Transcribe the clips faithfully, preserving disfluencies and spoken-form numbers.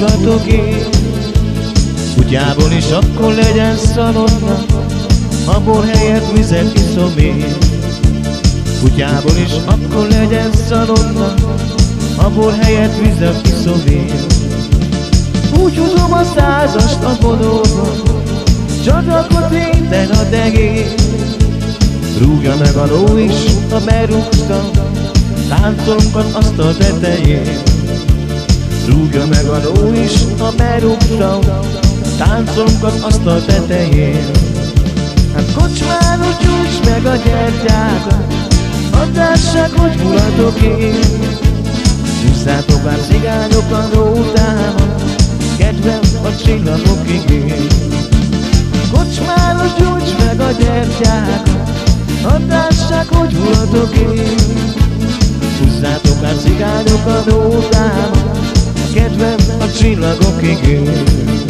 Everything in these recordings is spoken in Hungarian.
mulatok én. Kutyából is akkor legyen szalonna, a bor helyett vizet iszom én. Kutyából is akkor legyen szalonna, a bor helyett vizet iszom én. Úgy húzom a százast a vonóba, csatlakoz éten a degény. Rúgja meg a ló is, ha berúgtam, táncolunk az asztal tetején. Rúgja meg a ló is, ha berúgtam, táncolunk az asztal tetején. Hát Kocsmáros, gyújtsd meg a gyertyákat, add lássák, hogy mulatok én. Húzzátok át cigányok a nótámat, kedvem a csillagokig én. Kocsmáros, gyújtsd meg a gyertyákat, add lássák, hogy mulatok én. Húzzátok át cigányok a nótámat, kedvem a csillagokig én.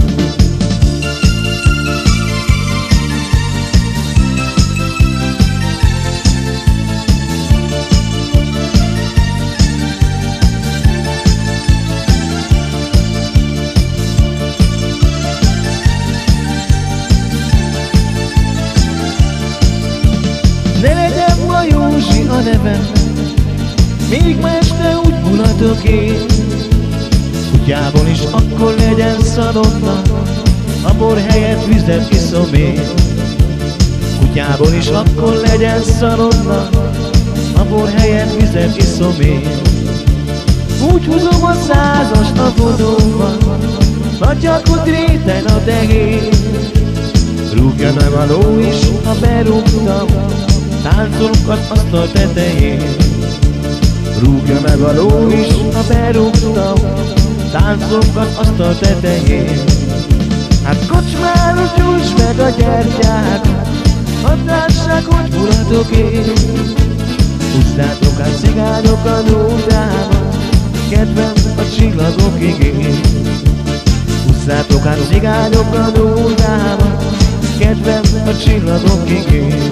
Ne legyen ma Józsi a nevem, még ma este úgy mulatok én. Kutyából is akkor legyen szalonna, a bor helyett vizet iszom én. Kutyából is akkor legyen szalonna, a bor helyett vizet iszom én. Úgy húzom a százast a vonóban, natyakot réten a degény. Rúgja meg a ló is, ha berúgtam, táncolunk az asztal tetején. Rúgja meg a ló is, ha berúgtam, táncolunk az asztal tetején. Hát Kocsmáros, gyújtsd meg a gyertyákat, add lássák, hogy mulatok én. Húzzátok át cigányok a nótámat, kedvem a csillagokig én. Húzzátok át cigányok a nótámat, kedvem a csillagokig én.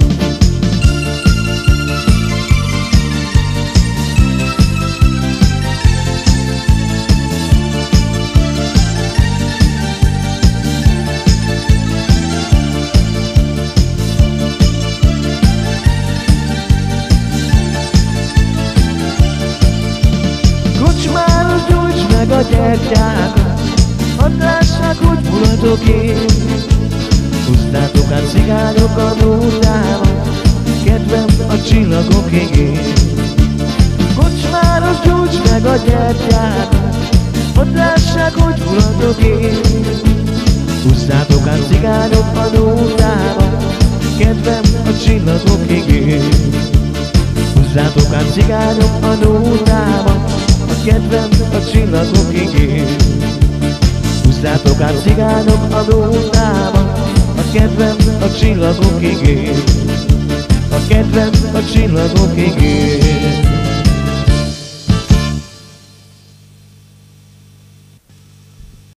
Kocsmáros, gyújtsd meg a gyertyákat, add lássák, hogy mulatok én. Húzzátok át cigányok a nótámat, kedvem a csillagokig én. Kocsmáros, gyújtsd meg a gyertyákat, add lássák, hogy mulatok én. Húzzátok át cigányok a nótámat, kedvem a csillagokig én. Húzzátok át cigányok a nótámat, kedvem a csillagokig én. Húzzátok át cigányok a nótámat, a kedvem a csillagokig én. A kedvem a csillagokig én.